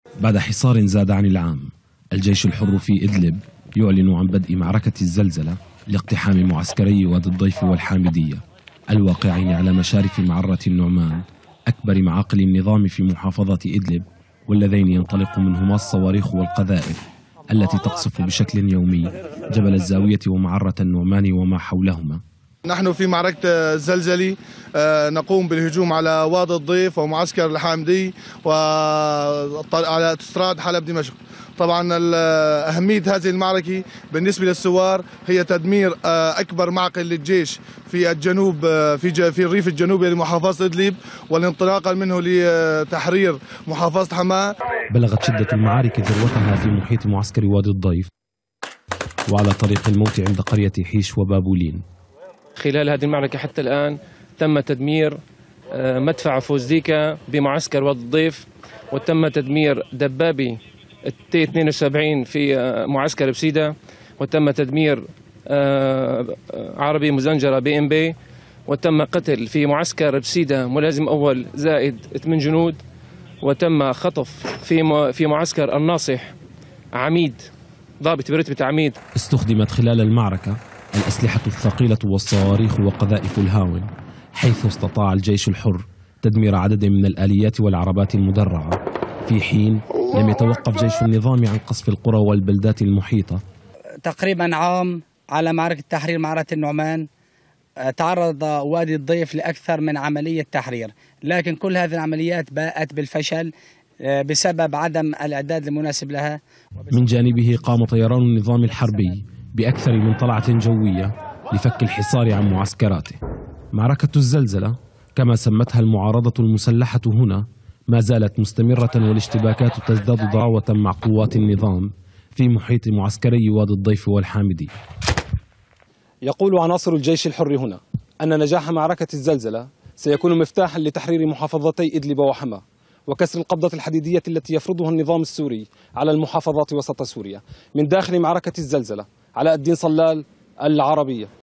بعد حصار زاد عن العام، الجيش الحر في إدلب يعلن عن بدء معركة الزلزلة لاقتحام معسكري وادي الضيف والحامدية الواقعين على مشارف معرة النعمان، أكبر معاقل النظام في محافظة إدلب، واللذين ينطلق منهما الصواريخ والقذائف التي تقصف بشكل يومي جبل الزاوية ومعرة النعمان وما حولهما. نحن في معركة الزلزلة نقوم بالهجوم على وادي الضيف ومعسكر الحامدي وعلى استراد حلب دمشق. طبعا أهمية هذه المعركة بالنسبة للثوار هي تدمير أكبر معقل للجيش في الجنوب في الريف الجنوبي لمحافظة إدلب، والانطلاقا منه لتحرير محافظة حماة. بلغت شدة المعارك ذروتها في محيط معسكر وادي الضيف وعلى طريق الموت عند قرية حيش وبابولين. خلال هذه المعركة حتى الآن تم تدمير مدفع فوزديكا بمعسكر وادي الضيف، وتم تدمير دبابي التي 72 في معسكر بسيدة، وتم تدمير عربي مزنجرة BMB، وتم قتل في معسكر بسيدة ملازم أول زائد 8 جنود، وتم خطف في معسكر الناصح عميد ضابط برتبة عميد. استخدمت خلال المعركة الأسلحة الثقيلة والصواريخ وقذائف الهاون، حيث استطاع الجيش الحر تدمير عدد من الآليات والعربات المدرعة، في حين لم يتوقف جيش النظام عن قصف القرى والبلدات المحيطة. تقريبا عام على معركة تحرير معركة النعمان تعرض وادي الضيف لأكثر من عملية تحرير، لكن كل هذه العمليات باءت بالفشل بسبب عدم الإعداد المناسب لها. من جانبه قام طيران النظام الحربي بأكثر من طلعة جوية لفك الحصار عن معسكراته. معركة الزلزلة كما سمتها المعارضة المسلحة هنا ما زالت مستمرة، والاشتباكات تزداد ضراوة مع قوات النظام في محيط معسكري وادي الضيف والحامدي. يقول عناصر الجيش الحر هنا أن نجاح معركة الزلزلة سيكون مفتاحا لتحرير محافظتي إدلب وحما وكسر القبضة الحديدية التي يفرضها النظام السوري على المحافظات وسط سوريا. من داخل معركة الزلزلة، علاء الدين صلال، العربية.